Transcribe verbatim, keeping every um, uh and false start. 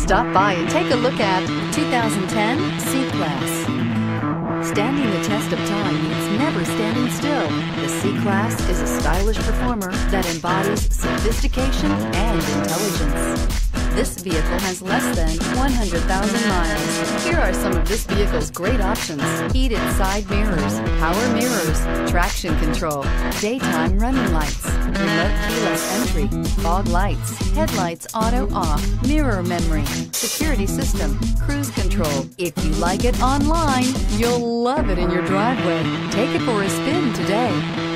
Stop by and take a look at two thousand ten C-Class. Standing the test of time means never standing still. The C-Class is a stylish performer that embodies sophistication and intelligence. This vehicle has less than one hundred thousand miles. Here are some of this vehicle's great options: heated side mirrors, power mirrors, traction control, daytime running lights, remote keyless entry, fog lights, headlights auto off, mirror memory, security system, cruise control. If you like it online, you'll love it in your driveway. Take it for a spin today.